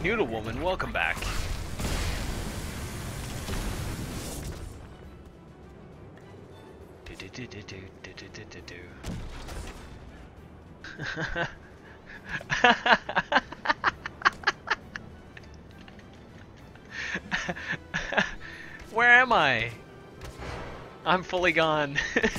Noodle Woman, welcome back. Where am I? I'm fully gone.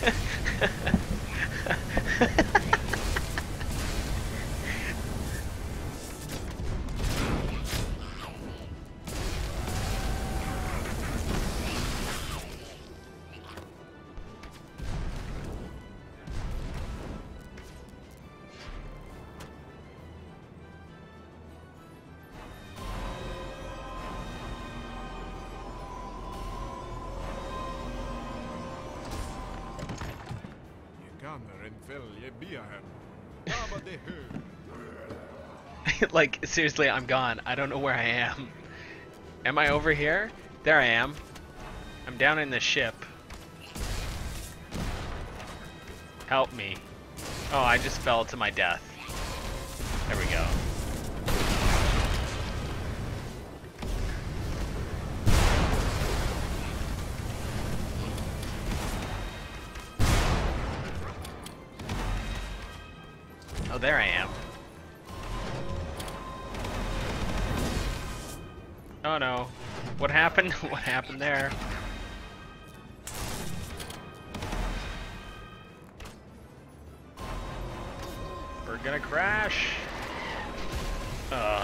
Like, seriously, I'm gone. I don't know where I am. Am I over here? There I am. I'm down in the ship. Help me. Oh, I just fell to my death. There we go. Oh, there I am. Oh no. What happened? What happened there? We're gonna crash.